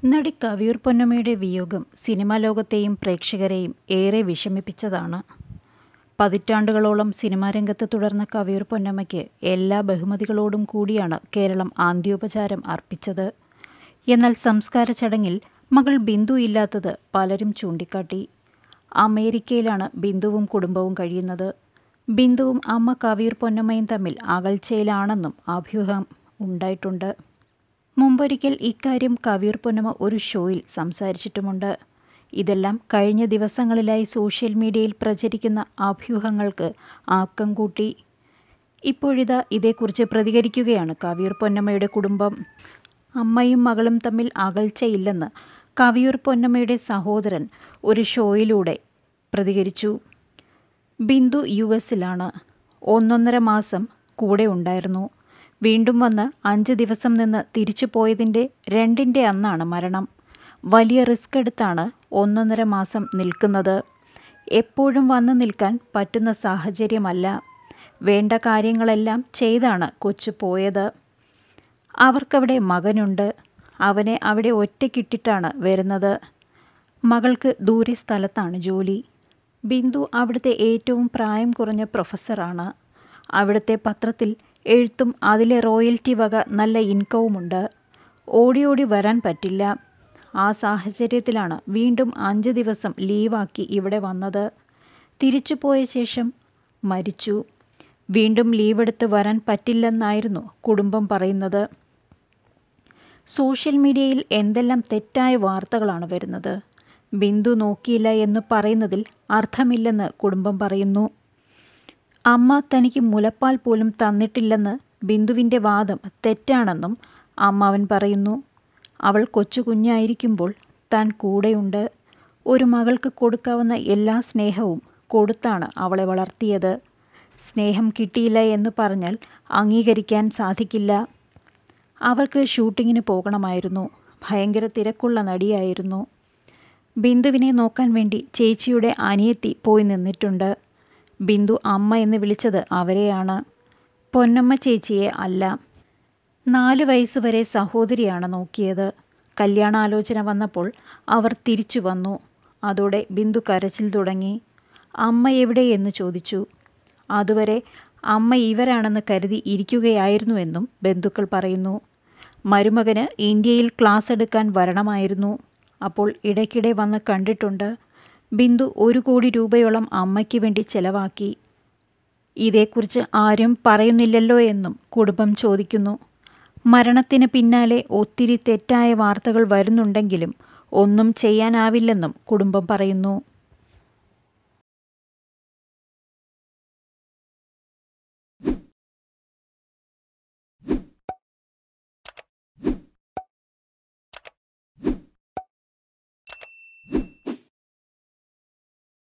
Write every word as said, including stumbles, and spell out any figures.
നടി കവിയൂർ പൊന്നമ്മയുടെ വിയോഗം സിനിമാ ലോകത്തെയും പ്രേക്ഷകരെയും ഏറെ വിഷമിപ്പിച്ചതാണ്. പതിറ്റാണ്ടുകളോളം സിനിമാ രംഗത്ത് തുടർന്ന കവിയൂർ പൊന്നമ്മയ്ക്ക് എല്ലാ ബഹുമതികളോടും കൂടിയാണ് കേരളം അന്ത്യോപചാരം അർപ്പിച്ചത്. എന്നാൽ സംസ്കാര ചടങ്ങിൽ മകൾ ബിന്ദു ഇല്ലാത്തത് പലരും ചൂണ്ടിക്കാട്ടി. അമേരിക്കയിലാണ് ബിന്ദുവും കുടുംബവും കഴിയുന്നത്. ബിന്ദുവും അമ്മ കവിയൂർ പൊന്നമ്മയും തമ്മിൽ അകൽച്ചയിലാണെന്നും അഭ്യൂഹം ഉണ്ടായിട്ടുണ്ട്. മുമ്പൊരിക്കൽ ഇക്കാര്യം കവിയൂർ പൊന്നമ്മ ഒരു ഷോയിൽ സംസാരിച്ചിട്ടുമുണ്ട്. ഇതെല്ലാം കഴിഞ്ഞ ദിവസങ്ങളിലായി സോഷ്യൽ മീഡിയയിൽ പ്രചരിക്കുന്ന അഭ്യൂഹങ്ങൾക്ക് ആക്കം കൂട്ടി. ഇപ്പോഴിതാ ഇതേക്കുറിച്ച് പ്രതികരിക്കുകയാണ് കവിയൂർ പൊന്നമ്മയുടെ കുടുംബം. അമ്മയും മകളും തമ്മിൽ അകൽച്ചയില്ലെന്ന് കവിയൂർ പൊന്നമ്മയുടെ സഹോദരൻ ഒരു ഷോയിലൂടെ പ്രതികരിച്ചു. ബിന്ദു യു എസിലാണ്. ഒന്നൊന്നര മാസം കൂടെ ഉണ്ടായിരുന്നു. വീണ്ടും വന്ന് അഞ്ച് ദിവസം നിന്ന് തിരിച്ചു പോയതിൻ്റെ രണ്ടിൻ്റെ അന്നാണ് മരണം. വലിയ റിസ്ക് എടുത്താണ് ഒന്നൊന്നര മാസം നിൽക്കുന്നത്. എപ്പോഴും വന്ന് നിൽക്കാൻ പറ്റുന്ന സാഹചര്യമല്ല. വേണ്ട കാര്യങ്ങളെല്ലാം ചെയ്താണ് കൊച്ചു പോയത്. അവർക്കവിടെ മകനുണ്ട്. അവനെ അവിടെ ഒറ്റയ്ക്കിട്ടിട്ടാണ് വരുന്നത്. മകൾക്ക് ദൂരെ സ്ഥലത്താണ് ജോലി. ബിന്ദു അവിടുത്തെ ഏറ്റവും പ്രായം കുറഞ്ഞ പ്രൊഫസറാണ്. അവിടുത്തെ പത്രത്തിൽ എഴുത്തും അതിലെ റോയൽറ്റി വക നല്ല ഇൻകവുമുണ്ട്. ഓടി ഓടി വരാൻ പറ്റില്ല. ആ സാഹചര്യത്തിലാണ് വീണ്ടും അഞ്ച് ദിവസം ലീവാക്കി ഇവിടെ വന്നത്. തിരിച്ചു പോയ ശേഷം മരിച്ചു. വീണ്ടും ലീവെടുത്ത് വരാൻ പറ്റില്ലെന്നായിരുന്നു കുടുംബം പറയുന്നത്. സോഷ്യൽ മീഡിയയിൽ എന്തെല്ലാം തെറ്റായ വാർത്തകളാണ് വരുന്നത്. ബിന്ദു നോക്കിയില്ല എന്ന് പറയുന്നതിൽ അർത്ഥമില്ലെന്ന് കുടുംബം പറയുന്നു. അമ്മ തനിക്ക് മുലപ്പാൽ പോലും തന്നിട്ടില്ലെന്ന് ബിന്ദുവിൻ്റെ വാദം തെറ്റാണെന്നും അമ്മാവൻ പറയുന്നു. അവൾ കൊച്ചു കുഞ്ഞായിരിക്കുമ്പോൾ താൻ കൂടെയുണ്ട്. ഒരു മകൾക്ക് കൊടുക്കാവുന്ന എല്ലാ സ്നേഹവും കൊടുത്താണ് അവളെ വളർത്തിയത്. സ്നേഹം കിട്ടിയില്ല എന്ന് പറഞ്ഞാൽ അംഗീകരിക്കാൻ സാധിക്കില്ല. അവർക്ക് ഷൂട്ടിങ്ങിന് പോകണമായിരുന്നു. ഭയങ്കര തിരക്കുള്ള നടിയായിരുന്നു. ബിന്ദുവിനെ നോക്കാൻ വേണ്ടി ചേച്ചിയുടെ അനിയത്തി പോയി നിന്നിട്ടുണ്ട്. ബിന്ദു അമ്മ എന്ന് വിളിച്ചത് അവരെയാണ്, പൊന്നമ്മ ചേച്ചിയെ അല്ല. നാല് വയസ്സുവരെ സഹോദരിയാണ് നോക്കിയത്. കല്യാണാലോചന വന്നപ്പോൾ അവർ തിരിച്ചു വന്നു. അതോടെ ബിന്ദു കരച്ചിൽ തുടങ്ങി. അമ്മ എവിടെ എന്ന് ചോദിച്ചു. അതുവരെ അമ്മ ഇവരാണെന്ന് കരുതി ഇരിക്കുകയായിരുന്നുവെന്നും ബന്ധുക്കൾ പറയുന്നു. മരുമകന് ഇന്ത്യയിൽ ക്ലാസ് എടുക്കാൻ വരണമായിരുന്നു. അപ്പോൾ ഇടയ്ക്കിടെ വന്ന് കണ്ടിട്ടുണ്ട്. ബിന്ദു ഒരു കോടി രൂപയോളം അമ്മയ്ക്ക് വേണ്ടി ചെലവാക്കി. ഇതേക്കുറിച്ച് ആരും പറയുന്നില്ലല്ലോ എന്നും കുടുംബം ചോദിക്കുന്നു. മരണത്തിന് പിന്നാലെ ഒത്തിരി തെറ്റായ വാർത്തകൾ വരുന്നുണ്ടെങ്കിലും ഒന്നും ചെയ്യാനാവില്ലെന്നും കുടുംബം പറയുന്നു.